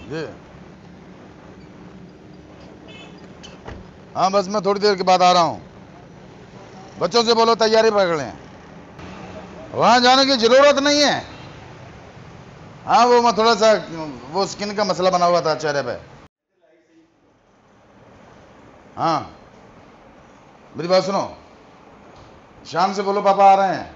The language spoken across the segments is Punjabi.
जी हाँ, बस मैं थोड़ी देर के बाद आ रहा हूँ। बच्चों से बोलो तैयारी पकड़ लें, वहाँ जाने की ज़रूरत नहीं है। हाँ, वो मैं थोड़ा सा वो स्किन का मसला बना हुआ था चेहरे पे। हाँ, मेरी बात सुनो, शाम से बोलो पापा आ रहे हैं।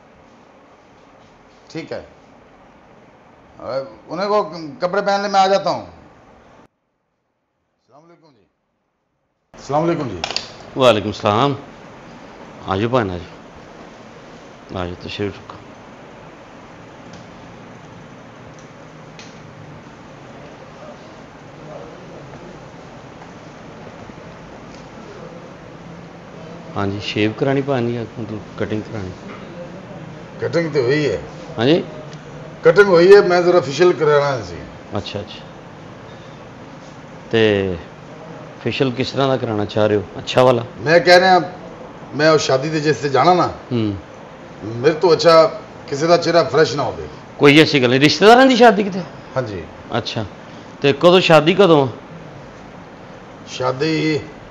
ठीक है, उन्हें को कपड़े पहनने में आ जाता हूँ। अस्सलाम वालेकुम जी। अस्सलाम वालेकुम जी। वालेकुम सलाम। आ जाओ भाई, आ जाओ, आ जाओ, तशरीफ रखो। हाँ जी, शेव करानी पानी है, मतलब कटिंग करानी? कटिंग तो हुई है। हाँ जी, कटिंग हुई है, मैं ज़रा फेशियल कराना है जी। अच्छा अच्छा। तो फेशियल किस तरह का कराना चाह रहे हो? अच्छा वाला? मैं कह रहा मैं उस शादी ते जिस ते जाना ना, मेरे तो अच्छा किसी का चेहरा फ्रेश ना होवे। कोई ऐसी गल नहीं, रिश्तेदारां दी शादी किते? हाँ जी। अच्छा, तो कदों शादी कदों? शादी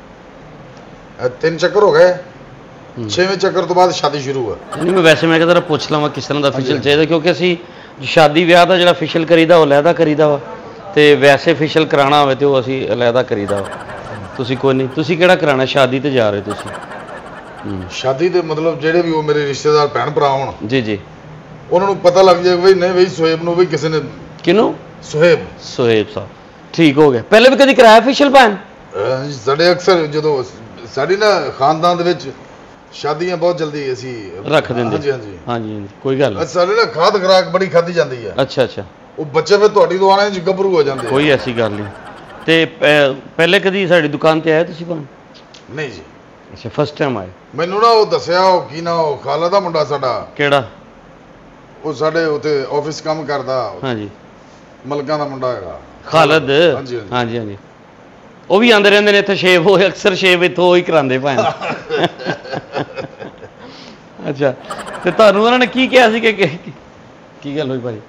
3 चक्कर हो गए, 6वें चक्कर तो बाद शादी शुरू है। नहीं, मैं वैसे मैं जरा पुछ लवां किस तरह का फेशियल हाँ जी। चाहिए, क्योंकि असी शादी विआह का जो फेशियल करीदा वो अलहदा करीदा वा, तो वैसे फेशियल कराना होवे तो असी अलहदा करीदा वा। तुसी कोई नहीं, तुसी केड़ा कराना? शादी ते जा रहे हो तुसी? शादी ते मतलब जेड़े भी वो मेरे रिश्तेदार भैन भरा होण, जी जी, उन्होंने पता लग जाए बई नहीं बई सोहेब नु बई किसी ने। किनू? सोहेब। सोहेब साहब, ठीक हो गया। पहले भी कभी कराया फेशियल भैन? साडे अक्सर जो साडी ना खानदान दे विच शादियां बहुत जल्दी असी रख देंगे। हाँ जी हाँ जी हाँ जी, कोई गल नहीं। साडे ना खाद खुराक बड़ी खाधी जाती है। अच्छा अच्छा, वो बच्चे फिर तुहाडी दुआने च गभरू हो जाते। कोई ऐसी गल नहीं। तो पहले कभी साड़ी दुकान ते आए तुसी भैन? नहीं जी। अच्छा, फर्स्ट टाइम आए? मैनू ना वो दसिया वो की ना वो खाला दा मुंडा साडा, केड़ा? वो साडे उते ऑफिस काम करदा। हाँ जी, मलकां दा मुंडा हैगा खालद। हाँ जी हाँ जी हाँ जी, वो भी आते रहते हैं इतने शेव हो, अक्सर शेव इतों ही कराते भैन। अच्छा, तो तुहानू उन्होंने की कहा सी की गल हुई भाई?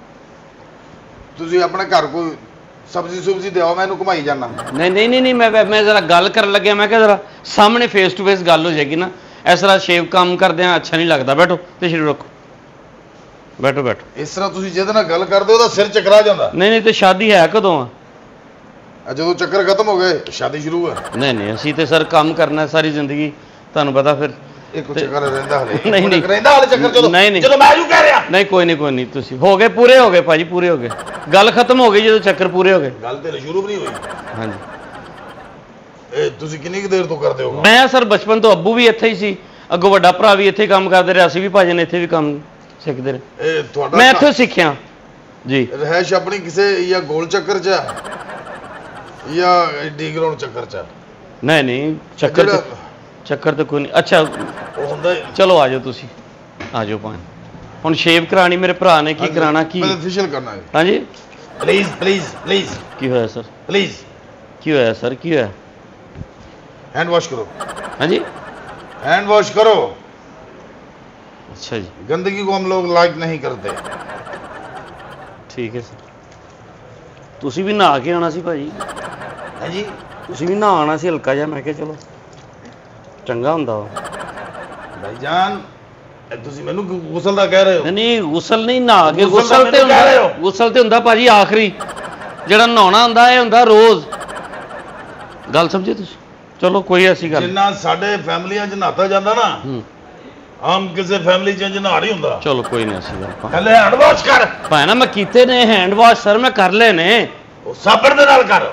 तुसी अपने घर कोई सब्जी सुब्जी दे आओ, मैं इनू घुमाई जाना। नहीं नहीं नहीं नहीं, मैं जरा गल कर लग्या, मैं क्या जरा सामने फेस टू फेस गल हो जाएगी ना, इस तरह शेव काम करते हैं अच्छा नहीं लगता। बैठो तशरीफ रखो, बैठो बैठो। इस तरह तुसी जिहदे नाल गल करदे हो, सिर चकरा जांदा। नहीं नहीं, तो शादी है कदों? जो चक्कर खत्म हो गए शादी शुरू है। नहीं नहीं, असी तो सर काम करना है सारी जिंदगी, तुहानू पता फिर। एक चक्कर रहंदा हले। नहीं नहीं रहंदा हले चक्कर। चलो नहीं नहीं, चलो मैं यूं कह रहा। नहीं कोई नहीं कोई नहीं, तुसी हो गए, पूरे हो गए भाजी, पूरे हो गए, गल खत्म हो गई जो चक्कर पूरे हो गए। गल ते शुरू भी नहीं हुई। हाँ जी, ए तुसी कितनी देर तो करदे हो? मैं सर बचपन तो अब्बू भी इत्थे ही सी, अगों वड्डा भरा भी इत्थे काम करते रहे, असीं भी भाजी ने इत्थे भी काम सिखते रहे। ए तुहाडा मैं इत्थों सीखिया जी। रहश अपनी किसे या गोल चक्कर च या डी ग्राउंड चक्कर च? नहीं नहीं, चक्कर तो कोई नहीं। अच्छा ਉਹ ਹੁੰਦਾ चलो आ जाओ तुसी, आ जाओ भान। हुण शेव करानी मेरे भरा ने, की कराना की? मैं फेशियल करना है। हाँ जी, प्लीज प्लीज प्लीज की होया सर? प्लीज की होया सर, की होया? हैंड वॉश करो। हाँ जी, हैंड वॉश करो। अच्छा जी, गंदगी को हम लोग लाइक नहीं करते। ठीक है सर। तुसी भी नहा के आना सी भाजी? है जी। तुसी भी नहा आना सी हल्का जिहा, मैं क्या चलो चंगा हुंदा वा। भाईजान ਤੁਸੀਂ ਮੈਨੂੰ ਗੁਸਲ ਦਾ ਕਹਿ ਰਹੇ ਹੋ? नहीं गुसल नहीं, नहा के गुसल गुसल दा ते मैनू कह रहे हो? हुंदा, गुसल ते हुंदा भाजी आखरी, ਜਿਹੜਾ ਨਹਾਉਣਾ ਹੁੰਦਾ ਇਹ ਹੁੰਦਾ ਰੋਜ਼। ਗੱਲ ਸਮਝੇ ਤੁਸੀਂ? ਚਲੋ ਕੋਈ ਐਸੀ ਗੱਲ ਜਿੰਨਾ ਸਾਡੇ ਫੈਮਲੀਆਂ 'ਚ ਨਹਾਤਾ ਜਾਂਦਾ ਨਾ, ਆਮ ਕਿਸੇ ਫੈਮਲੀ 'ਚ ਨਹਾ ਨਹੀਂ ਹੁੰਦਾ। ਚਲੋ ਕੋਈ ਨਹੀਂ ਐਸੀ ਗੱਲ। ਪਹਿਲੇ ਹੈਂਡ ਵਾਸ਼ ਕਰ। ਭਾਣਾ ਮੈਂ ਕੀਤੇ ਨੇ ਹੈਂਡ ਵਾਸ਼ ਸਰ, ਮੈਂ ਕਰ ਲਏ ਨੇ। ਉਹ ਸਾਬਣ ਦੇ ਨਾਲ ਕਰ।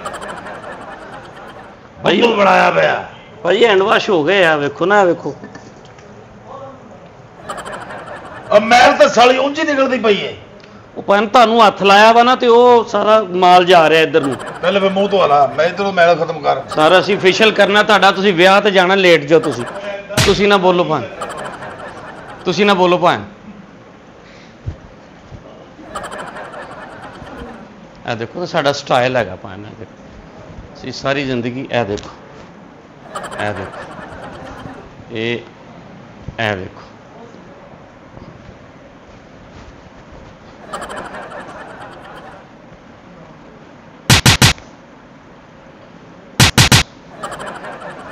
ਭਾਈ ਬੁੱਲ ਬਣਾਇਆ ਪਿਆ। ਭਾਈ ਹੈਂਡ ਵਾਸ਼ ਹੋ ਗਏ ਆ, ਵੇਖੋ ਨਾ, ਵੇਖੋ। अब मैल तो साली ਉਂਝ ਹੀ ਨਿਕਲਦੀ ਪਈ ਏ। ਉਹ ਭਾਣ ਤੁਹਾਨੂੰ ਹੱਥ ਲਾਇਆ ਵਾ ਨਾ, ਤੇ ਉਹ ਸਾਰਾ ਮਾਲ ਜਾ ਰਿਹਾ ਇੱਧਰ ਨੂੰ। ਪਹਿਲੇ ਫੇ ਮੂੰਹ ਧੋ ਲਾ, ਮੈਂ ਇਧਰੋਂ ਮੈਲ ਖਤਮ ਕਰ। ਸਾਰਾ ਅਸੀਂ ਫੇਸ਼ੀਅਲ ਕਰਨਾ ਤੁਹਾਡਾ, ਤੁਸੀਂ ਵਿਆਹ ਤੇ ਜਾਣਾ, ਲੇਟ ਜਾਓ ਤੁਸੀਂ। ਤੁਸੀਂ ਨਾ ਬੋਲੋ ਭਾਣ, ਤੁਸੀਂ ਨਾ ਬੋਲੋ ਭਾਣ। ਇਹ ਦੇਖੋ ਤਾਂ ਸਾਡਾ ਸਟਾਈਲ ਹੈਗਾ ਭਾਣ, ਇਹ ਦੇਖੋ ਅਸੀਂ ਸਾਰੀ ਜ਼ਿੰਦਗੀ ਇਹ ਦੇਖੋ, ਇਹ ਦੇਖੋ, ਇਹ ਦੇਖੋ।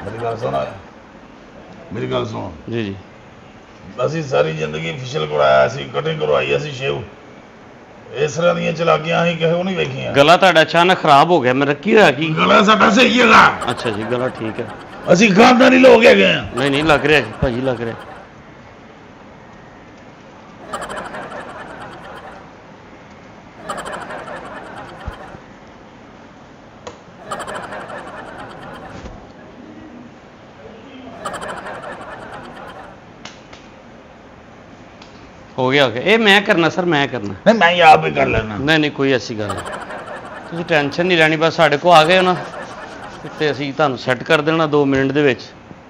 मेरी गल सुन, मेरी गल सुन। जी जी। ਅਸੀਂ ਸਾਰੀ ਜ਼ਿੰਦਗੀ ਫਿਸ਼ਲ ਕਰਾਇਆ ਸੀ, ਕਟਿੰਗ ਕਰਵਾਈ ਅਸੀਂ ਸ਼ੇਵ। ਇਸ ਤਰ੍ਹਾਂ ਦੀਆਂ ਚਲਾਕੀਆਂ ਅਸੀਂ ਕਿਸੇ ਨੂੰ ਨਹੀਂ ਵੇਖੀਆਂ। ਗਲਾ ਤੁਹਾਡਾ ਅਚਾਨਕ ਖਰਾਬ ਹੋ ਗਿਆ, ਮੇਰਾ ਕੀ ਹੋਇਆ ਕੀ? ਗਲਾ ਸਾਡਾ ਸਹੀ ਹੈਗਾ। ਅੱਛਾ ਜੀ, ਗਲਾ ਠੀਕ ਹੈ। ਅਸੀਂ ਖਾਨਦਾਨੀ ਲੋਕ ਹੈਗੇ ਆ। ਨਹੀਂ ਨਹੀਂ, ਲੱਗ ਰਿਹਾ ਜੀ ਭਾਜੀ, ਲੱਗ ਰਿਹਾ। ਹੋ ਗਿਆ ਇਹ ਮੈਂ ਕਰਨਾ ਸਰ, ਮੈਂ ਕਰਨਾ। ਨਹੀਂ ਮੈਂ ਆਪ ਹੀ ਕਰ ਲੈਣਾ। ਨਹੀਂ ਨਹੀਂ, ਕੋਈ ਐਸੀ ਗੱਲ ਨਹੀਂ, ਤੁਸੀਂ ਟੈਨਸ਼ਨ ਨਹੀਂ ਲੈਣੀ। ਬਸ ਸਾਡੇ ਕੋਲ ਆ ਗਏ ਹੋ ਨਾ ਤੇ ਅਸੀਂ ਤੁਹਾਨੂੰ ਸੈੱਟ ਕਰ ਦੇਣਾ 2 ਮਿੰਟ ਦੇ ਵਿੱਚ।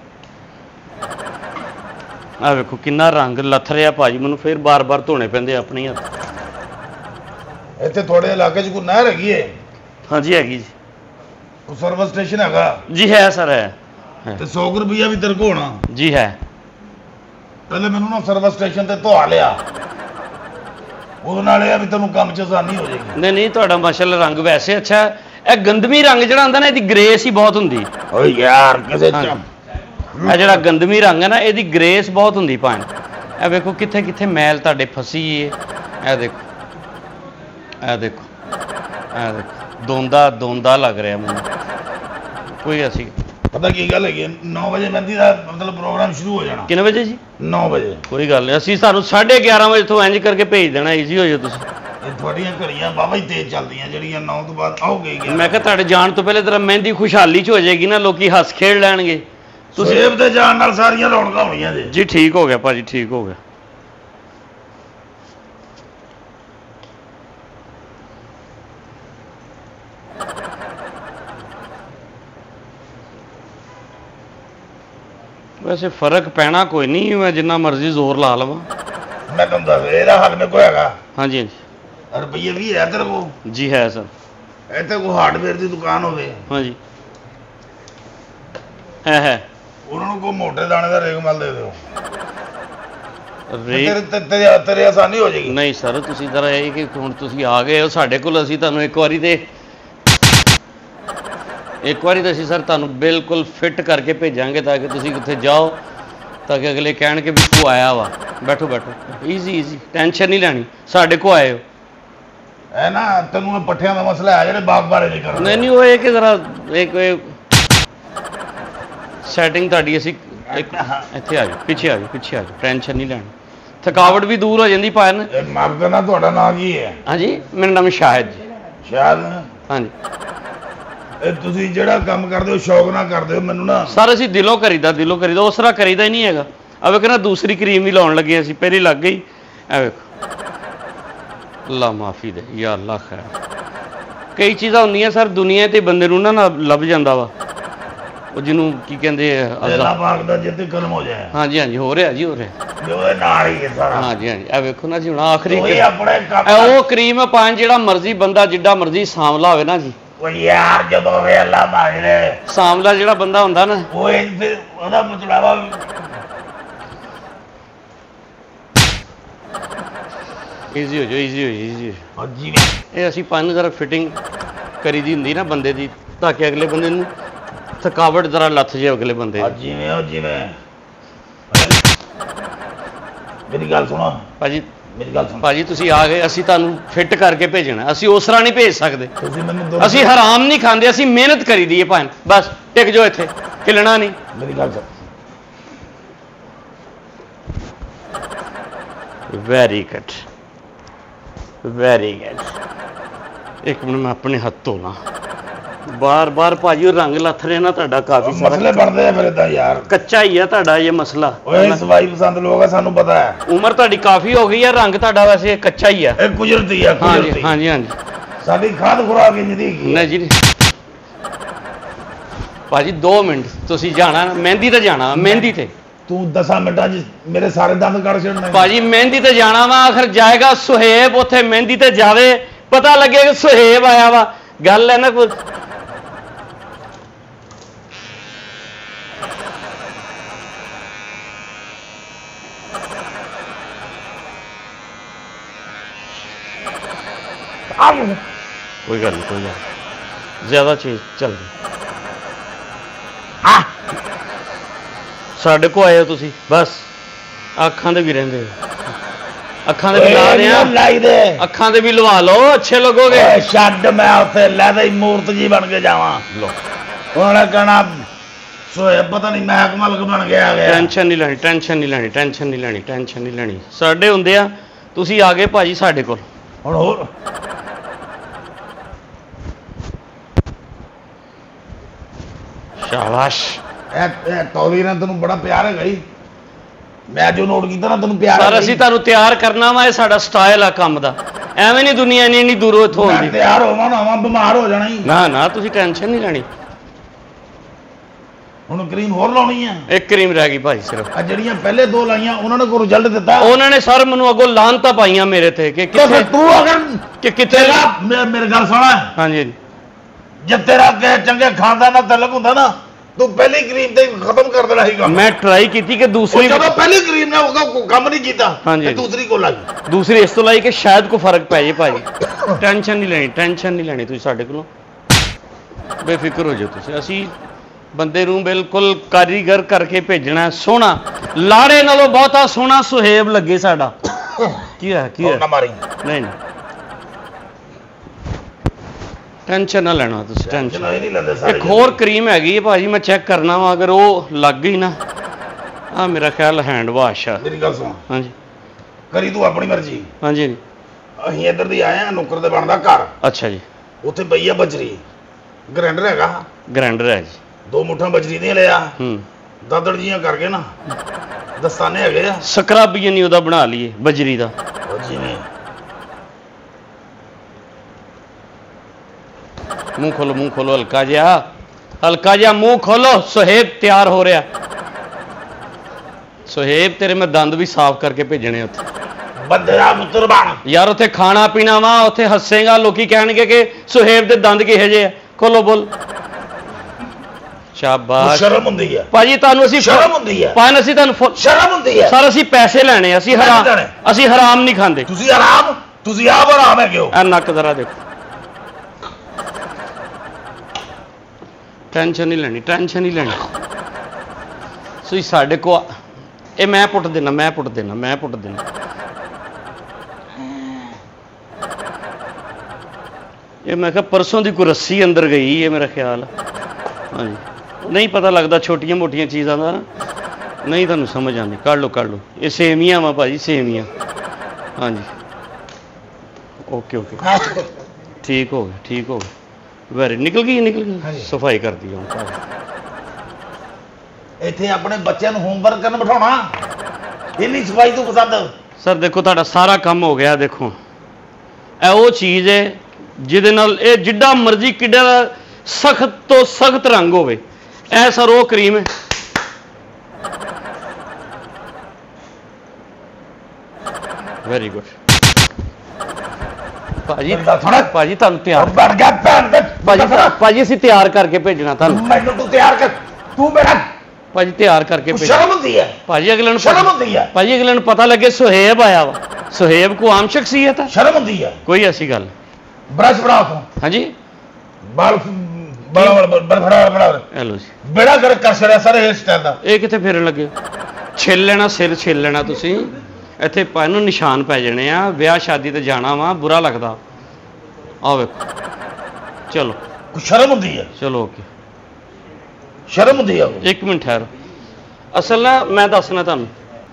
ਆ ਵੇਖੋ ਕਿੰਨਾ ਰੰਗ ਲੱਥ ਰਿਹਾ ਭਾਜੀ, ਮੈਨੂੰ ਫਿਰ ਬਾਰ-ਬਾਰ ਧੋਣੇ ਪੈਂਦੇ ਆਪਣੇ ਹੱਥ। ਇੱਥੇ ਤੁਹਾਡੇ ਇਲਾਕੇ 'ਚ ਕੋਈ ਨਹਿਰ ਹੈਗੀ ਹੈ? ਹਾਂਜੀ ਹੈਗੀ ਜੀ। ਕੋਈ ਸਰਵਿਸ ਸਟੇਸ਼ਨ ਹੈਗਾ? ਜੀ ਹੈ ਸਰ, ਹੈ। ਤੇ 100 ਰੁਪਈਆ ਵੀ ਤੇਰੇ ਕੋਲ ਹੋਣਾ? ਜੀ ਹੈ। ਪਹਿਲੇ ਮੈਨੂੰ ਨਾ ਸਰਵਿਸ ਸਟੇਸ਼ਨ ਤੇ ਧਵਾ ਲਿਆ, ਉਹਦੇ ਨਾਲ ਇਹ ਵੀ ਤੈਨੂੰ ਕੰਮ 'ਚ ਆਸਾਨੀ ਹੋ ਜਾਏਗੀ। ਨਹੀਂ ਨਹੀਂ, ਤੁਹਾਡਾ ਮਾਸ਼ਾਅੱਲਾ ਰੰਗ ਵੈਸੇ ਅੱਛਾ ਹੈ। ਇਹ ਗੰਦਮੀ ਰੰਗ ਜਿਹੜਾ ਹੁੰਦਾ ਨਾ, ਇਹਦੀ ਗ੍ਰੇਸ ਹੀ ਬਹੁਤ ਹੁੰਦੀ। ਓਏ ਯਾਰ ਕਿਸੇ ਇਹ ਜਿਹੜਾ ਗੰਦਮੀ ਰੰਗ ਹੈ ਨਾ, ਇਹਦੀ ਗ੍ਰੇਸ ਬਹੁਤ ਹੁੰਦੀ ਭਾਣ। ਇਹ ਵੇਖੋ ਕਿੱਥੇ ਕਿੱਥੇ ਮੈਲ ਤੁਹਾਡੇ ਫਸੀ ਏ। ਇਹ ਦੇਖੋ, ਇਹ ਦੇਖੋ, ਇਹ ਦੇਖੋ, ਦੋਂਦਾ ਲੱਗ ਰਿਹਾ ਮੈਨੂੰ। ਕੋਈ ਅਸੀਂ ਪਤਾ ਕੀ ਗੱਲ ਹੈਗੀ, 9 ਵਜੇ ਮਹਿੰਦੀ ਦਾ ਮਤਲਬ ਪ੍ਰੋਗਰਾਮ ਸ਼ੁਰੂ ਹੋ ਜਾਣਾ। ਕਿੰਨੇ ਵਜੇ ਜੀ? 9 ਵਜੇ। ਕੋਈ ਗੱਲ ਨਹੀਂ, ਅਸੀਂ ਤੁਹਾਨੂੰ 11:30 ਵਜੇ ਤੋਂ ਇੰਜ ਕਰਕੇ ਭੇਜ ਦੇਣਾ, ਈਜ਼ੀ ਹੋ ਜਾਓ ਤੁਸੀਂ। ਇਹ ਤੁਹਾਡੀਆਂ ਘੜੀਆਂ ਬਾਬਾ ਹੀ ਤੇਜ਼ ਚੱਲਦੀਆਂ ਜਿਹੜੀਆਂ 9 ਤੋਂ ਬਾਅਦ ਆਉਗੇ। ਮੈਂ ਕਿਹਾ ਤੁਹਾਡੇ ਜਾਣ ਤੋਂ ਪਹਿਲੇ ਤੇਰਾ ਮਹਿੰਦੀ ਖੁਸ਼ਹਾਲੀ 'ਚ ਹੋ ਜਾਏਗੀ ਨਾ, ਲੋਕੀ ਹੱਸ ਖੇਡ ਲੈਣਗੇ। ਤੁਸੀਂ ਸੇਬ ਤੇ ਜਾਣ ਨਾਲ ਸਾਰੀਆਂ ਰੌਣਕਾਂ ਹੋਣੀਆਂ ਜੀ। ਠੀਕ ਹੋ ਗਿਆ ਭਾਜੀ, ਠੀਕ ਹੋ ਗਿਆ। वैसे फर्क पैना कोई नहीं, मैं जिन्ना मर्जी जोर ला लवा। मैं तुम दस ਇਹਦਾ ਹੱਲ ਮੇਰੇ ਕੋਲ ਹੈਗਾ। ਹਾਂਜੀ ਹਾਂਜੀ। ਰੁਪਈਏ ਵੀ ਹੈ ਤੇਰੇ ਕੋਲ? ਜੀ ਹੈ ਸਰ। ਇੱਥੇ ਕੋਈ ਹਾਰਡਵੇਅਰ ਦੀ ਦੁਕਾਨ ਹੋਵੇ? ਹਾਂਜੀ ਹੈ। ਉਹਨਾਂ ਨੂੰ ਕੋਈ ਮੋਟੇ ਦਾਣੇ ਦਾ ਰੇਗਮਲ ਦੇ ਦਿਓ, ਰੇਟ ਤੇਰੇ ਆਸਾਨੀ ਹੋ ਜਾਏਗੀ। ਨਹੀਂ ਸਰ, ਤੁਸੀਂ ਜ਼ਰਾ ਇਹ ਕਿ ਹੁਣ ਤੁਸੀਂ ਆ ਗਏ ਹੋ ਸਾਡੇ ਕੋਲ, ਅਸੀਂ ਤੁਹਾਨੂੰ ਇੱਕ ਵਾਰੀ ਤਾਂ ਅਸੀਂ ਸਰ ਤੁਹਾਨੂੰ ਬਿਲਕੁਲ ਫਿੱਟ ਕਰਕੇ ਭੇਜਾਂਗੇ ਤਾਂ ਕਿ ਤੁਸੀਂ ਕਿੱਥੇ ਜਾਓ ਤਾਂ ਕਿ ਅਗਲੇ ਕਹਿਣਗੇ ਵੀ ਤੂੰ ਆਇਆ ਵਾ। ਬੈਠੋ ਬੈਠੋ, ਈਜ਼ੀ, ਟੈਨਸ਼ਨ ਨਹੀਂ ਲੈਣੀ, ਸਾਡੇ ਕੋਲ ਆਏ ਹੋ। ਇਹ ਨਾ ਤੈਨੂੰ ਇਹ ਪੱਠਿਆਂ ਦਾ ਮਸਲਾ ਹੈ ਜਿਹੜੇ ਬਾਗ ਬਾਰੇ ਨਹੀਂ ਕਰਨਾ। ਨਹੀਂ ਉਹ ਇਹ ਕਿ ਜ਼ਰਾ ਇੱਕ ਸੈਟਿੰਗ ਤੁਹਾਡੀ ਅਸੀਂ ਇੱਥੇ ਆ ਜਾਓ, ਪਿੱਛੇ ਆ ਜਾਓ, ਟੈਨਸ਼ਨ ਨਹੀਂ ਲੈਣੀ, ਥਕਾਵਟ ਵੀ ਦੂਰ ਹੋ ਜਾਂਦੀ ਭਾਣ। ਮਰਦ ਨਾ ਤੁਹਾਡਾ ਨਾਂ ਕੀ ਹੈ? ਹਾਂਜੀ, ਮੇਰਾ ਨਾਮ ਸ਼ਾਹਿਦ ਜੀ। ਸ਼ਾਹਿਦ? ਹਾਂਜੀ। ਇਹ ਤੁਸੀਂ ਜਿਹੜਾ ਕੰਮ ਕਰਦੇ ਹੋ ਸ਼ੌਕ ਨਾਲ ਕਰਦੇ ਹੋ? ਮੈਨੂੰ ਨਾ ਸਰ ਅਸੀਂ ਦਿਲੋਂ ਕਰੀਦਾ, ਉਸ ਤਰ੍ਹਾਂ ਕਰੀਦਾ ਹੀ ਨਹੀਂ ਹੈਗਾ। ਆ ਵੇਖੋ ਨਾ, ਦੂਸਰੀ ਕਰੀਮ ਵੀ ਲਾਉਣ ਲੱਗੇ ਅਸੀਂ, ਪਹਿਲੀ ਲੱਗ ਗਈ। ਇਹ ਵੇਖੋ, ਅੱਲਾ ਮਾਫੀ ਦੇ ਯਾ ਅੱਲਾ ਖੈਰ। ਕਈ ਚੀਜ਼ਾਂ ਹੁੰਦੀਆਂ ਸਰ ਦੁਨੀਆ ਤੇ ਬੰਦੇ ਨੂੰ ਨਾ ਲੱਭ ਜਾਂਦਾ ਵਾ, ਉਹ ਜਿਹਨੂੰ ਕੀ ਕਹਿੰਦੇ ਅੱਲਾ ਪਾਕ ਦਾ ਜਿੱਤੇ ਕਲਮ ਹੋ ਜਾਏ। ਹਾਂਜੀ ਹਾਂਜੀ, ਹੋ ਰਿਹਾ ਜੀ, ਹੋ ਰਿਹਾ ਉਹਦੇ ਨਾਲ ਹੀ ਹੈ ਸਾਰਾ। ਹਾਂਜੀ ਹਾਂਜੀ। ਇਹ ਵੇਖੋ ਨਾ ਜੀ, ਹੁਣ ਆਖਰੀ ਉਹ ਉਹ ਕਰੀਮ ਪਾਣ ਜਿਹੜਾ ਮਰਜ਼ੀ ਬੰਦਾ ਜਿੱਡਾ ਮਰਜ਼ੀ ਸਾਂਵਲਾ ਹੋਵੇ ਨਾ ਜੀ। ਉਹ ਯਾਰ ਜਦੋਂ ਵੇ ਅੱਲਾ ਮਾਰੇ ਸਾਂਵਲਾ ਜਿਹੜਾ ਬੰਦਾ ਹੁੰਦਾ ਨਾ, ਉਹ ਫਿਰ ਉਹਦਾ ਮਤਲਬ ਈਜ਼ੀ ਹੋ ਜਾਓ। ਇਹ ਅਸੀਂ ਪੰਜ ਜ਼ਰਾ ਫਿਟਿੰਗ ਕਰੀ ਦੀ ਹੁੰਦੀ ਨਾ ਬੰਦੇ ਦੀ, ਤਾਂ ਕਿ ਅਗਲੇ ਬੰਦੇ ਨੂੰ ਥਕਾਵਟ ਜ਼ਰਾ ਲੱਥ ਜੇ ਅਗਲੇ ਬੰਦੇ ਦੀ। ਜਿਵੇਂ ਮੇਰੀ ਗੱਲ ਸੁਣੋ ਭਾਜੀ, ਮੇਰੀ ਗੱਲ ਸੁਣੋ ਭਾਜੀ, ਤੁਸੀਂ ਆ ਗਏ, ਅਸੀਂ ਤੁਹਾਨੂੰ ਫਿੱਟ ਕਰਕੇ ਭੇਜਣਾ, ਅਸੀਂ ਉਸ ਤਰ੍ਹਾਂ ਨਹੀਂ ਭੇਜ ਸਕਦੇ। ਤੁਸੀਂ ਮੈਨੂੰ ਅਸੀਂ ਹਰਾਮ ਨਹੀਂ ਖਾਂਦੇ, ਅਸੀਂ ਮਿਹਨਤ ਕਰੀ ਦੀ ਹੈ ਭਾਵੇਂ। ਬਸ ਟਿਕ ਜਾਓ ਇੱਥੇ, ਹਿੱਲਣਾ ਨਹੀਂ। ਮੇਰੀ ਗੱਲ ਸੁਣ। Very good. ਇੱਕ ਮਿੰਟ, ਮੈਂ ਆਪਣੇ ਹੱਥ ਧੋਣਾ। ਬਾਰ ਭਾਜੀ ਉਹ ਰੰਗ ਲੱਥ ਰਿਹਾ ਨਾ ਤੁਹਾਡਾ, ਕਾਫੀ ਮਸਲੇ ਬਣਦੇ ਆ ਫਿਰ ਇਦਾਂ ਯਾਰ। ਕੱਚਾ ਹੀ ਆ ਤੁਹਾਡਾ ਇਹ ਮਸਲਾ। ਓਏ ਸਵਾਈ ਪਸੰਦ ਲੋਕ ਆ, ਸਾਨੂੰ ਪਤਾ ਹੈ। ਉਮਰ ਤੁਹਾਡੀ ਕਾਫੀ ਹੋ ਗਈ ਹੈ, ਰੰਗ ਤੁਹਾਡਾ ਵੈਸੇ ਕੱਚਾ ਹੀ ਆ। ਇਹ ਕੁਦਰਤੀ ਆ। ਹਾਂਜੀ ਸਾਡੀ ਖਾਦ ਖੁਰਾਕ ਇੰਜ ਦੀ ਹੈਗੀ। ਨਹੀਂ ਜੀ ਭਾਜੀ, 2 ਮਿੰਟ ਤੁਸੀਂ ਜਾਣਾ ਮਹਿੰਦੀ ਤੇ ਜਾਣਾ। ਮਹਿੰਦੀ ਤੇ ਤੂੰ 10 ਮਿੰਟਾਂ 'ਚ ਮੇਰੇ ਸਾਰੇ ਦੰਦ ਕੱਢ ਛੱਡਣੇ ਭਾਜੀ। ਮਹਿੰਦੀ ਤੇ ਜਾਣਾ ਵਾ, ਆਖਰ ਜਾਏਗਾ ਸੁਹੇਬ, ਉੱਥੇ ਮਹਿੰਦੀ ਤੇ ਜਾਵੇ, ਪਤਾ ਲੱਗੇਗਾ ਸੁਹੇਬ ਆਇਆ ਵਾ। ਗੱਲ ਹੈ ਨਾ ਕੋਈ। ਕੋਈ ਗੱਲ ਨਹੀਂ, ਜ਼ਿਆਦਾ ਚੀਜ਼ ਚੱਲ ਗਈ। ਸਾਡੇ ਕੋ ਆਏ ਹੋ ਤੁਸੀਂ ਬਸ ਅੱਖਾਂ ਦੇ ਵੀ ਰਹਿੰਦੇ ਹੋ ਅੱਖਾਂ ਦੇ ਵੀ ਲਾ ਰਹੇ ਆ ਲਾਈ ਦੇ ਅੱਖਾਂ ਦੇ ਵੀ ਲਵਾ ਲਓ ਅੱਛੇ ਲੱਗੋਗੇ ਛੱਡ ਮੈਂ ਉੱਥੇ ਲੈਦਾ ਹੀ ਮੂਰਤ ਜੀ ਬਣ ਕੇ ਜਾਵਾਂ ਲੋ ਉਹਨੇ ਕਹਿਣਾ ਸੋਏ ਪਤਾ ਨਹੀਂ ਮਹਿਕ ਮਲਕ ਬਣ ਗਿਆ ਆ ਗਿਆ ਟੈਨਸ਼ਨ ਨਹੀਂ ਲੈਣੀ ਟੈਨਸ਼ਨ ਨਹੀਂ ਲੈਣੀ ਟੈਨਸ਼ਨ ਨਹੀਂ ਲੈਣੀ ਟੈਨਸ਼ਨ ਨਹੀਂ ਲੈਣੀ ਸਾਡੇ ਹੁੰਦੇ ਆ ਤੁਸੀਂ ਆ ਗਏ ਭਾਜੀ ਸਾਡੇ ਕੋਲ ਹੁਣ ਹੋਰ ਸ਼ਾਬਾਸ਼ ਇਹ ਤੌਲੀ ਨਾਲ ਤੈਨੂੰ ਬੜਾ ਪਿਆਰ ਹੈਗਾ ਹੀ ਮੈਂ ਜੋ ਨੋਟ ਕੀਤਾ ਨਾ ਤੈਨੂੰ ਪਿਆਰ ਸਰ ਅਸੀਂ ਤੁਹਾਨੂੰ ਤਿਆਰ ਕਰਨਾ ਵਾ ਇਹ ਸਾਡਾ ਸਟਾਈਲ ਆ ਕੰਮ ਦਾ ਐਵੇਂ ਨਹੀਂ ਦੁਨੀਆ ਇੰਨੀ ਦੂਰੋਂ ਇੱਥੋਂ ਮੈਂ ਆਉਂਦੀ ਤਿਆਰ ਹੋਵਾਂ ਨਾ ਆਵਾਂ ਬਿਮਾਰ ਹੋ ਜਾਣਾ ਹੀ ਨਾ ਨਾ ਤੁਸੀਂ ਟੈਨਸ਼ਨ ਨਹੀਂ ਲੈਣੀ ਹੁਣ ਕਰੀਮ ਹੋਰ ਲਾਉਣੀ ਆ ਇੱਕ ਕਰੀਮ ਰਹਿ ਗਈ ਭਾਜੀ ਸਿਰਫ ਆ ਜਿਹੜੀਆਂ ਪਹਿਲੇ ਦੋ ਲਾਈਆਂ ਉਹਨਾਂ ਨੇ ਕੋਈ ਰਿਜ਼ਲਟ ਦਿੱਤਾ ਉਹਨਾਂ ਨੇ ਸਰ ਮੈਨੂੰ ਅੱਗੋਂ ਲਾਹਨਤਾਂ ਪਾਈਆਂ ਮੇਰੇ ਤੇ ਕਿ ਤੇ ਫਿਰ ਕਿੱਥੇ ਤੂੰ ਅਗਰ ਕਿ ਕਿੱਥੇ ਮੇਰੇ ਗੱਲ ਸੁਣਾ ਹਾਂਜੀ ਜੇ ਤੇਰਾ ਕਿ ਚੰਗੇ ਖਾਨਦਾਨ ਨਾਲ ਤਲਕ ਹੁੰਦਾ ਨਾ ਤੂੰ ਪਹਿਲੀ ਕਰੀਮ ਤੇ ਖਤਮ ਕਰ ਦੇਣਾ ਸੀ ਕੰਮ ਮੈਂ ਟਰਾਈ ਕੀਤੀ ਕਿ ਦੂਸਰੀ ਜਦੋਂ ਪਹਿਲੀ ਕਰੀਮ ਨੇ ਉਹ ਕੰਮ ਨਹੀਂ ਕੀਤਾ ਹਾਂਜੀ। ਤੇ ਦੂਸਰੀ ਕੋਲ ਲੱਗ ਦੂਸਰੀ ਇਸ ਤੋਂ ਲਾਈ ਕਿ ਸ਼ਾਇਦ ਕੋਈ ਫਰਕ ਪੈ ਜੇ ਭਾਜੀ ਟੈਨਸ਼ਨ ਨਹੀਂ ਲੈਣੀ ਤੁਸੀਂ ਸਾਡੇ ਕੋਲੋਂ ਬੇਫਿਕਰ ਹੋ ਜਾਓ ਤੁਸੀਂ ਅਸੀਂ ਬੰਦੇ ਨੂੰ ਬਿਲਕੁਲ ਕਾਰੀਗਰ ਕਰਕੇ ਭੇਜਣਾ ਸੋਹਣਾ ਲਾੜੇ ਨਾਲੋਂ ਬਹੁਤਾ ਸੋਹਣਾ ਸੁਹੇਬ ਲੱਗੇ ਸਾਡਾ ਕੀ ਹੈ ਨਾ ਮਾਰੀ ਨਹੀਂ ਨਹੀਂ ਟੈਨਸ਼ਨ ਨਾ ਲੈਣਾ ਤੁਸੀਂ ਟੈਨਸ਼ਨ ਚਲੋ ਇਹ ਨਹੀਂ ਲੈਂਦੇ ਸਾਰੇ ਇੱਕ ਹੋਰ ਕਰੀਮ ਹੈਗੀ ਹੈ ਭਾਜੀ ਮੈਂ ਚੈੱਕ ਕਰਨਾ ਵਾ ਅਗਰ ਉਹ ਲੱਗ ਗਈ ਨਾ ਆ ਮੇਰਾ ਖਿਆਲ ਹੈਂਡ ਵਾਸ਼ ਆ ਮੇਰੀ ਗੱਲ ਸੁਣ ਹਾਂਜੀ ਕਰੀ ਤੂੰ ਆਪਣੀ ਮਰਜ਼ੀ ਹਾਂਜੀ ਅਸੀਂ ਇੱਧਰ ਦੀ ਆਏ ਆ ਨੁੱਕਰ ਦੇ ਬਣਦਾ ਘਰ ਅੱਛਾ ਜੀ ਉੱਥੇ ਪਈ ਆ ਬਜਰੀ ਗ੍ਰਾਈਂਡਰ ਹੈਗਾ ਗ੍ਰਾਈਂਡਰ ਹੈ ਜੀ ਦੋ ਮੁੱਠਾਂ ਬਜਰੀ ਦੀਆਂ ਲਿਆ ਹੂੰ ਦਾਦੜ ਜੀਆਂ ਕਰਕੇ ਨਾ ਦਸਤਾਨੇ ਹੈਗੇ ਆ ਸਕਰਬ ਯਾਨੀ ਉਹਦਾ ਬਣਾ ਲਈਏ ਬਜਰੀ ਦਾ ਉਹ ਜਿਵੇਂ ਮੂੰਹ ਖੋਲੋ ਹਲਕਾ ਜਿਹਾ ਮੂੰਹ ਖੋਲੋ ਸੁਹੇਬ ਤਿਆਰ ਹੋ ਰਿਹਾ ਸੁਹੇਬ ਤੇਰੇ ਮੈਂ ਦੰਦ ਵੀ ਸਾਫ਼ ਕਰਕੇ ਭੇਜਣੇ ਉੱਥੇ ਬੰਦੇ ਦਾ ਪੁੱਤਰ ਬਣ ਯਾਰ ਉੱਥੇ ਖਾਣਾ ਪੀਣਾ ਵਾ ਉੱਥੇ ਹੱਸੇਗਾ ਲੋਕੀ ਕਹਿਣਗੇ ਕਿ ਸੁਹੇਬ ਦੇ ਦੰਦ ਕਿਹੋ ਜਿਹੇ ਆ ਖੋਲੋ ਬੋਲ ਸ਼ਾਬਾਸ਼ ਸ਼ਰਮ ਹੁੰਦੀ ਹੈ ਭਾਜੀ ਤੁਹਾਨੂੰ ਅਸੀਂ ਸ਼ਰਮ ਹੁੰਦੀ ਹੈ ਪਾਣ ਅਸੀਂ ਤੁਹਾਨੂੰ ਸ਼ਰਮ ਹੁੰਦੀ ਹੈ ਸਰ ਅਸੀਂ ਪੈਸੇ ਲੈਣੇ ਅਸੀਂ ਹਰਾਮ ਨਹੀਂ ਖਾਂਦੇ ਤੁਸੀਂ ਆਪ ਆਰਾਮ ਹੈਗੇ ਹੋ ਆ ਨੱਕ ਜ਼ਰਾ ਦੇਖੋ ਟੈਨਸ਼ਨ ਨਹੀਂ ਲੈਣੀ ਤੁਸੀਂ ਸਾਡੇ ਕੋ ਇਹ ਮੈਂ ਪੁੱਟ ਦੇਣਾ ਇਹ ਮੈਂ ਕਿਹਾ ਪਰਸੋਂ ਦੀ ਕੋਈ ਰੱਸੀ ਅੰਦਰ ਗਈ ਹੈ ਮੇਰਾ ਖਿਆਲ ਹਾਂਜੀ ਨਹੀਂ ਪਤਾ ਲੱਗਦਾ ਛੋਟੀਆਂ ਮੋਟੀਆਂ ਚੀਜ਼ਾਂ ਦਾ ਨਹੀਂ ਤੁਹਾਨੂੰ ਸਮਝ ਆਉਂਦੀ ਕੱਢ ਲਓ ਇਹ ਸੇਵੀਆਂ ਵਾ ਭਾਜੀ ਸੇਵੀਆਂ ਹਾਂਜੀ ਓਕੇ ਠੀਕ ਹੋ ਗਿਆ ਵੈਰੀ ਨਿਕਲ ਗਈ ਸਫਾਈ ਕਰਦੀ ਹਾਂ ਇੱਥੇ ਆਪਣੇ ਬੱਚਿਆਂ ਨੂੰ ਹੋਮਵਰਕ ਕਰਨ ਬਿਠਾਉਣਾ ਇੰਨੀ ਸਫਾਈ ਤੂੰ ਪਸੰਦ ਸਰ ਦੇਖੋ ਤੁਹਾਡਾ ਸਾਰਾ ਕੰਮ ਹੋ ਗਿਆ ਦੇਖੋ ਇਹ ਉਹ ਚੀਜ਼ ਹੈ ਜਿਹਦੇ ਨਾਲ ਇਹ ਜਿੱਡਾ ਮਰਜ਼ੀ ਕਿੱਡਾ ਸਖਤ ਤੋਂ ਸਖਤ ਰੰਗ ਹੋਵੇ ਇਹ ਸਰ ਉਹ ਕਰੀਮ ਹੈ ਵੈਰੀ ਗੁੱਡ ਭਾਜੀ ਤੁਹਾਨੂੰ ਤਿਆਰ ਬਣ ਗਿਆ ਭੈਣ ਦੇ ਭਾਜੀ ਅਸੀਂ ਤਿਆਰ ਕਰਕੇ ਭੇਜਣਾ ਤੁਹਾਨੂੰ ਮੈਨੂੰ ਤੂੰ ਤਿਆਰ ਕਰ ਤੂੰ ਮੇਰਾ ਭਾਜੀ ਤਿਆਰ ਕਰਕੇ ਭੇਜਣਾ ਸ਼ਰਮ ਹੁੰਦੀ ਹੈ ਭਾਜੀ ਅਗਲੇ ਨੂੰ ਸ਼ਰਮ ਹੁੰਦੀ ਹੈ ਭਾਜੀ ਅਗਲੇ ਨੂੰ ਪਤਾ ਲੱਗੇ ਸੁਹੇਬ ਆਇਆ ਵਾ ਸੁਹੇਬ ਕੋ ਆਮ ਸ਼ਖਸੀਅਤ ਹੈ ਸ਼ਰਮ ਹੁੰਦੀ ਹੈ ਕੋਈ ਐਸੀ ਗੱਲ ਬ੍ਰਸ਼ ਬਣਾ ਤੂੰ ਹਾਂਜੀ ਬਾਲ ਬੜਾ ਹੈਲੋ ਜੀ ਬੇੜਾ ਕਰ ਛੜਿਆ ਸਾਰੇ ਹੇਅਰ ਸਟਾਈਲ ਦਾ ਇਹ ਕਿੱਥੇ ਫੇਰਨ ਲੱਗੇ ਛਿੱਲ ਲੈਣਾ ਸਿਰ ਛਿੱਲ ਲੈਣਾ ਤੁਸੀਂ ਇੱਥੇ ਨੂੰ ਨਿਸ਼ਾਨ ਪੈ ਜਾਣੇ ਆ ਵਿਆਹ ਸ਼ਾਦੀ ਤੇ ਜਾਣਾ ਵਾ ਬੁਰਾ ਲੱਗਦਾ ਆਹ ਵੇਖੋ ਚਲੋ ਸ਼ਰਮ ਹੁੰਦੀ ਹੈ ਚਲੋ ਓਕੇ ਸ਼ਰਮ ਹੁੰਦੀ ਹੈ ਇੱਕ ਮਿੰਟ ਠਹਿਰੋ ਅਸਲ ਨਾ ਮੈਂ ਦੱਸਣਾ ਤੁਹਾਨੂੰ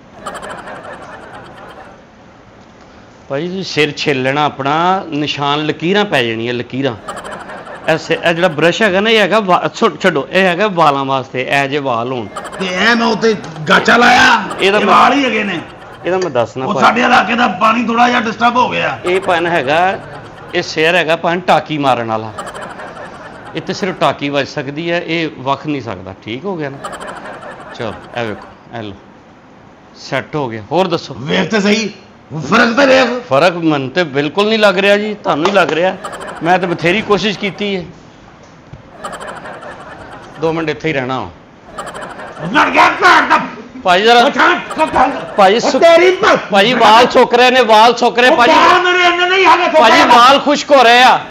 ਭਾਈ ਤੁਸੀਂ ਸਿਰ ਛਿੱਲ ਲੈਣਾ ਆਪਣਾ ਨਿਸ਼ਾਨ ਲਕੀਰਾਂ ਪੈ ਜਾਣੀਆਂ ਲਕੀਰਾਂ ਐਸੇ ਇਹ ਜਿਹੜਾ ਬ੍ਰਸ਼ ਹੈਗਾ ਨਾ ਇਹ ਹੈਗਾ ਛੱਡੋ ਇਹ ਹੈਗਾ ਵਾਲਾਂ ਵਾਸਤੇ ਇਹ ਜੇ ਵਾਲ ਹੋਣ ਤੇ ਐ ਮੈਂ ਉੱਤੇ ਗਾਚਾ ਲਾਇਆ ਇਹਦਾ ਵਾਲ ਹੀ ਹੈਗੇ ਨੇ ਇਹਦਾ ਮੈਂ ਦੱਸਣਾ ਉਹ ਸਾਡੇ ਇਲਾਕੇ ਦਾ ਪਾਣੀ ਥੋੜਾ ਜਿਹਾ ਡਿਸਟਰਬ ਹੋ ਗਿਆ ਇਹ ਪੈਨ ਹੈਗਾ ਇਹ ਸਿਰ ਹੈਗਾ ਪੈਨ ਟਾਕੀ ਮਾਰਨ ਵਾਲਾ ਇੱਥੇ ਸਿਰਫ ਟਾਕੀ ਵੱਜ ਸਕਦੀ ਹੈ ਇਹ ਵਖ ਨਹੀਂ ਸਕਦਾ ਠੀਕ ਹੋ ਗਿਆ ਨਾ ਚਲੋ ਇਹ ਵੇਖੋ ਇਹ ਲਓ ਸੈੱਟ ਹੋ ਗਿਆ ਹੋਰ ਦੱਸੋ ਵੇਖ ਤੇ ਸਹੀ ਫਰਕ ਤਾਂ ਦੇਖ ਫਰਕ ਮਨ ਤੇ ਬਿਲਕੁਲ ਨਹੀਂ ਲੱਗ ਰਿਹਾ ਜੀ ਤੁਹਾਨੂੰ ਹੀ ਲੱਗ ਰਿਹਾ ਮੈਂ ਤਾਂ ਬਥੇਰੀ ਕੋਸ਼ਿਸ਼ ਕੀਤੀ ਹੈ 2 ਮਿੰਟ ਇੱਥੇ ਹੀ ਰਹਿਣਾ ਲੜ ਗਿਆ ਘਰ ਦਾ ਭਾਜੀ ਜਰਾ ਭਾਜੀ ਵਾਲ ਸੁੱਕ ਰਹੇ ਨੇ ਭਾਜੀ ਵਾਲ ਖੁਸ਼ਕ ਹੋ ਰਹੇ ਆ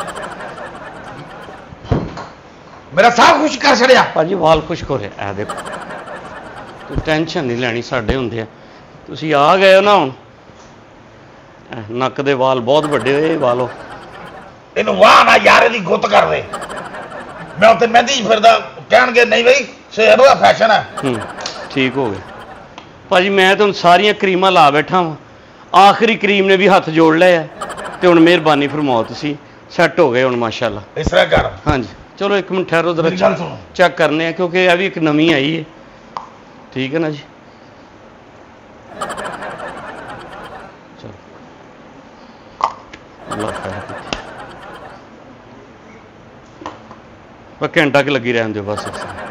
ਮੇਰਾ ਸਾਹ ਖੁਸ਼ ਕਰ ਛੜਿਆ ਭਾਜੀ ਵਾਲ ਖੁਸ਼ਕ ਹੋ ਰਹੇ ਆ ਦੇਖੋ ਟੈਨਸ਼ਨ ਨਹੀਂ ਲੈਣੀ, ਸਾਡੇ ਹੁੰਦੇ ਆ। ਤੁਸੀਂ ਆ ਗਏ ਹੋ ਨਾ ਹੁਣ, ਨੱਕ ਦੇ ਵਾਲ ਬਹੁਤ ਵੱਡੇ ਹੋਏ, ਵਾਲੋ ਇਹਨੂੰ ਵਾਹ ਨਾ ਯਾਰ, ਇਹਦੀ ਗੁੱਤ ਕਰ ਦੇ। ਮੈਂ ਉੱਥੇ ਮਹਿੰਦੀ ਫਿਰਦਾ, ਕਹਿਣਗੇ ਨਹੀਂ ਬਈ ਸ਼ੇਰ ਦਾ ਫੈਸ਼ਨ ਹੈ। ਠੀਕ ਹੋ ਗਿਆ ਭਾਜੀ। ਮੈਂ ਤਾਂ ਹੁਣ ਸਾਰੀਆਂ ਕਰੀਮਾਂ ਲਾ ਬੈਠਾ ਵਾਂ, ਆਖਰੀ ਕਰੀਮ ਨੇ ਵੀ ਹੱਥ ਜੋੜ ਲਿਆ ਤੇ ਹੁਣ ਮਿਹਰਬਾਨੀ ਫਰਮਾਓ, ਤੁਸੀਂ ਸੈੱਟ ਹੋ ਗਏ ਹੁਣ ਮਾਸ਼ਾਅੱਲਾ। ਇਸ ਤਰ੍ਹਾਂ ਕਰ। ਹਾਂਜੀ ਚਲੋ ਇੱਕ ਮਿੰਟ ਠਹਿਰੋ ਜ਼ਰਾ, ਮੇਰੀ ਗੱਲ ਸੁਣੋ। ਚੈੱਕ ਕਰਨੇ ਆ ਕਿਉਂਕਿ ਇਹ ਵੀ ਇੱਕ ਨਵੀਂ ਆਈ ਹੈ। ਠੀਕ ਹੈ ਨਾ ਜੀ, ਚਲੋ ਅੱਲਾਹ ਖੈਰ ਕਰੇ। ਬਸ ਘੰਟਾ ਕਿ ਲੱਗੀ ਰਹਿਣ ਦਿਓ ਬਸ।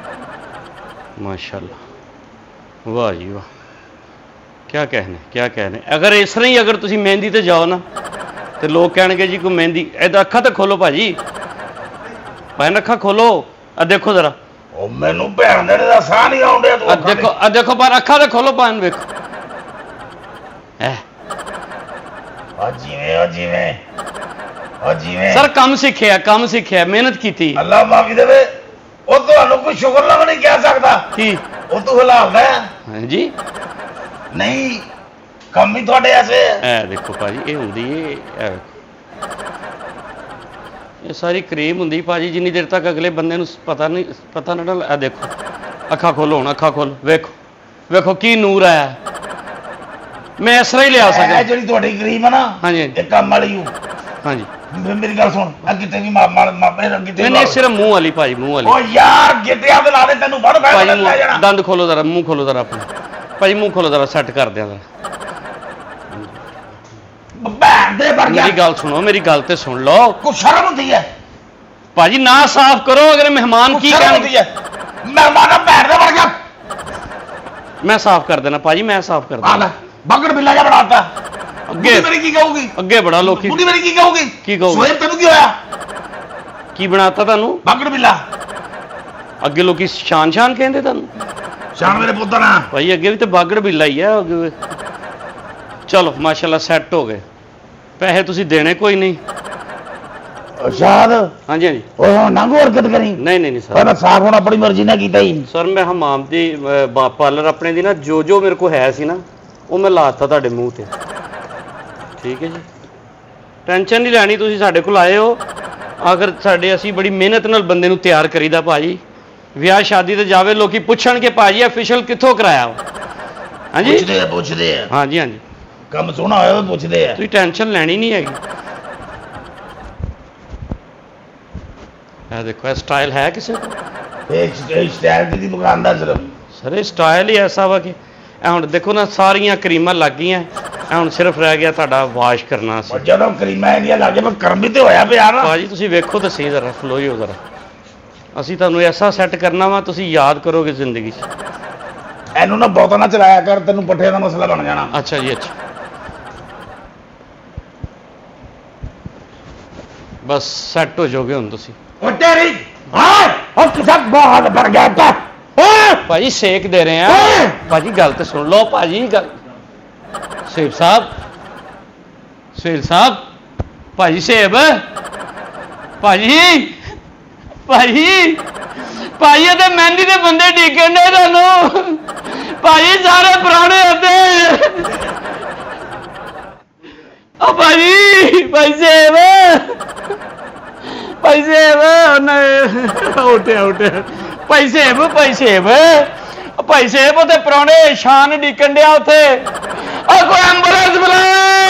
माशाल्लाह, वाह जी वाह, क्या कहने। अगर इस तरह ही अगर तुसी मेहंदी ते जाओ ना तो लोग कहणगे जी कोई मेहंदी। इधर अखा तो खोलो भाजी, भैन अखा खोलो, देखो जरा। ओ मैनू भैन दे दा साह नहीं आउंदे। तू देखो पर अखा तो खोलो भैन, देखो सर काम सीखे मेहनत की थी। अल्लाह माफी देवे। ਉਹ ਤੁਹਾਨੂੰ ਕੋਈ ਸ਼ੁਕਰਲਾ ਵੀ ਨਹੀਂ ਕਹਿ ਸਕਦਾ। ਕੀ ਉਹ ਤੂੰ ਹਲਾਲਦਾ ਹੈ? ਹਾਂਜੀ ਨਹੀਂ, ਕੰਮ ਹੀ ਤੁਹਾਡੇ ਐਸੇ ਹੈ। ਇਹ ਦੇਖੋ ਭਾਜੀ, ਇਹ ਹੁੰਦੀ ਹੈ, ਇਹ ਸਾਰੀ ਕਰੀਮ ਹੁੰਦੀ ਭਾਜੀ, ਜਿੰਨੀ ਦੇਰ ਤੱਕ ਅਗਲੇ ਬੰਦੇ ਨੂੰ ਪਤਾ ਨਾ ਲੱਗੇ। ਦੇਖੋ ਅੱਖਾਂ ਖੋਲੋ ਹੁਣ, ਅੱਖਾਂ ਖੋਲ, ਵੇਖੋ ਕੀ ਨੂਰ ਆਇਆ। ਮੈਂ ਇਸ ਤਰ੍ਹਾਂ ਹੀ ਲਿਆ ਸਕਦਾ। ਜਿਹੜੀ ਤੁਹਾਡੀ ਕਰੀਮ ਹੈ ਨਾ, ਹਾਂਜੀ ਇਹ ਕੰਮ ਵਾਲੀ ਹੋ। ਹਾਂਜੀ ਮੇਰੀ ਗੱਲ ਸੁਣ, ਆ ਕਿਤੇ ਵੀ ਮਾਪੇ ਕਿਤੇ ਨਹੀਂ ਸਿਰਫ ਮੂੰਹ ਵਾਲੀ ਭਾਜੀ, ਮੂੰਹ ਵਾਲੀ। ਓ ਯਾਰ ਗਿੱਟਿਆਂ ਤੇ ਲਾ ਦੇ, ਤੈਨੂੰ ਬੜ ਫਾਇਦਾ ਲੈ ਜਾਣਾ। ਦੰਦ ਖੋਲੋ ਜ਼ਰਾ, ਮੂੰਹ ਖੋਲੋ ਜ਼ਰਾ ਆਪਣਾ ਭਾਜੀ, ਮੂੰਹ ਖੋਲੋ ਜ਼ਰਾ, ਸੈੱਟ ਕਰ ਦਿਆਂ ਜ਼ਰਾ। ਭੈਣ ਦੇ ਵਰਗਾ। ਮੇਰੀ ਗੱਲ ਸੁਣੋ, ਮੇਰੀ ਗੱਲ ਤੇ ਸੁਣ ਲਓ। ਕੋਈ ਸ਼ਰਮ ਹੁੰਦੀ ਹੈ ਭਾਜੀ? ਨਾ ਸਾਫ਼ ਕਰੋ, ਅਗਰ ਮਹਿਮਾਨ ਕੀ ਕਹਿਣਗੇ। ਮਹਿਮਾਨ ਭੈਣ ਦੇ ਵਰਗਾ। ਮੈਂ ਸਾਫ਼ ਕਰ ਦੇਣਾ ਭਾਜੀ, ਮੈਂ ਸਾਫ਼ ਕਰ ਦੇਣਾ। ਬਗੜ ਬਿੱਲਾ ਜਿਹਾ ਬਣਾਤਾ। ਅੱਗੇ ਮੇਰੀ ਕੀ ਕਹੂਗੀ? ਅੱਗੇ ਬੜਾ ਲੋਕੀ। ਬੁੱਢੀ ਮੇਰੀ ਕੀ ਕਹੂਗੀ? ਕੀ ਕਹੂਗੀ? ਸੋਏ ਤੈਨੂੰ ਕੀ ਹੋਇਆ? ਕੀ ਬਣਾਤਾ ਤੁਹਾਨੂੰ? ਬਗੜ ਬਿੱਲਾ। ਅੱਗੇ ਲੋਕੀ ਸ਼ਾਨ ਕਹਿੰਦੇ ਤੁਹਾਨੂੰ। ਸ਼ਾਨ ਮੇਰੇ ਪੁੱਤ ਨਾ ਭਾਈ, ਅੱਗੇ ਵੀ ਤੇ ਬਾਗੜ ਬਿੱਲਾ ਹੀ ਆ। ਚਲੋ ਮਾਸ਼ਾਅੱਲਾ ਸੈੱਟ ਹੋ ਗਏ। ਪੈਸੇ ਤੁਸੀਂ ਦੇਣੇ ਕੋਈ ਨਹੀਂ। ਸ਼ਾਦ। ਹਾਂਜੀ ਓਏ ਹੁਣ ਨਾ ਹਰਕਤ ਕਰੀ। ਨਹੀਂ ਸਰ, ਪਹਿਲਾਂ ਸਾਫ ਹੁਣ ਆਪਣੀ ਮਰਜ਼ੀ ਨਾਲ ਕੀਤਾ ਹੀ। ਸਰ ਮੈਂ ਹਮਾਮ ਦੀ ਪਾਰਲਰ ਆਪਣੇ ਦੀ ਨਾ ਜੋ ਮੇਰੇ ਕੋਲ ਹੈ ਸੀ ਨਾ, ਉਹ ਮੈਂ ਲਾਤਾ ਤੁਹਾਡੇ ਮੂੰਹ ਤੇ। ਠੀਕ ਹੈ ਜੀ, ਟੈਨਸ਼ਨ ਨਹੀਂ ਲੈਣੀ। ਤੁਸੀਂ ਸਾਡੇ ਕੋਲ ਆਏ ਹੋ, ਅਗਰ ਸਾਡੇ ਅਸੀਂ ਬੜੀ ਮਿਹਨਤ ਨਾਲ ਬੰਦੇ ਨੂੰ ਤਿਆਰ ਕਰੀਦਾ ਭਾਜੀ। ਵਿਆਹ ਸ਼ਾਦੀ ਤੇ ਜਾਵੇ, ਲੋਕੀ ਪੁੱਛਣਗੇ ਭਾਜੀ ਅਫੀਸ਼ੀਅਲ ਕਿੱਥੋਂ ਕਰਾਇਆ? ਹਾਂਜੀ ਪੁੱਛਦੇ ਆ। ਹਾਂਜੀ ਕੰਮ ਸੋਹਣਾ ਹੋਇਆ ਪੁੱਛਦੇ ਆ। ਤੁਸੀਂ ਟੈਨਸ਼ਨ ਲੈਣੀ ਨਹੀਂ ਹੈਗੀ। ਇਹ ਦੇਖੋ, ਇਹ ਸਟਾਈਲ ਹੈ ਕਿਸੇ ਕੋਲ? ਇਹ ਸਟਾਈਲ ਦੀ ਦੁਕਾਨ ਦਾ ਸਿਰਫ ਸਰ, ਇਹ ਸਟਾਈਲ ਹੀ ਐਸਾ ਵਾ ਕਿ ਇਹ ਹੁਣ ਦੇਖੋ ਨਾ, ਸਾਰੀਆਂ ਕਰੀਮਾਂ ਲੱਗ ਗਈਆਂ। ਇਹ ਹੁਣ ਸਿਰਫ ਰਹਿ ਗਿਆ ਤੁਹਾਡਾ ਵਾਸ਼ ਕਰਨਾ ਸੀ। ਜਦੋਂ ਕਰੀਮਾਂ ਇਹਦੀਆਂ ਲੱਗ ਗਏ, ਪਰ ਕਰਮ ਵੀ ਤੇ ਹੋਇਆ ਪਿਆ ਨਾ ਭਾਜੀ। ਤੁਸੀਂ ਵੇਖੋ ਤਾਂ ਸਹੀ ਜ਼ਰਾ, ਖਲੋਇਓ ਜ਼ਰਾ। ਅਸੀਂ ਤੁਹਾਨੂੰ ਐਸਾ ਸੈੱਟ ਕਰਨਾ ਵਾ, ਤੁਸੀਂ ਯਾਦ ਕਰੋਗੇ ਜ਼ਿੰਦਗੀ 'ਚ। ਇਹਨੂੰ ਨਾ ਬਹੁਤਾ ਨਾ ਚਲਾਇਆ ਕਰ, ਤੈਨੂੰ ਪੱਠਿਆਂ ਦਾ ਮਸਲਾ ਬਣ ਜਾਣਾ। ਅੱਛਾ ਜੀ, ਅੱਛਾ ਬਸ ਸੈੱਟ ਹੋ ਜਾਓਗੇ ਹੁਣ ਤੁਸੀਂ। ਉਹ ਤੇਰੀ ਉਹ ਕਿਸਾ ਬਹੁਤ ਬਣ ਗਿਆ ਤਾ। ਭਾਜੀ ਸੇਕ ਦੇ ਰਹੇ ਆ ਭਾਜੀ, ਗੱਲ ਤੇ ਸੁਣ ਲਓ ਭਾਜੀ। ਗੱਲ ਸੇਬ ਸਾਹਿਬ ਭਾਜੀ, ਸੇਬ ਭਾਜੀ ਇਹਦੇ ਮਹਿੰਦੀ ਦੇ ਬੰਦੇ ਡੀਕਣ ਨੇ ਤੁਹਾਨੂੰ ਭਾਜੀ, ਸਾਰੇ ਪੁਰਾਣੇ ਹੁੰਦੇ। ਉਹ ਭਾਈ ਸੇਬ ਉੱਠਿਆ ਭਾਈ ਸੇਬ ਉਹਦੇ ਪੁਰਾਣੇ ਸ਼ਾਨ ਡੀਕਣ ਡਿਆ ਉੱਥੇ। ਕੋਈ ਐਂਬੂਲੈਂਸ ਬੁਲਾ।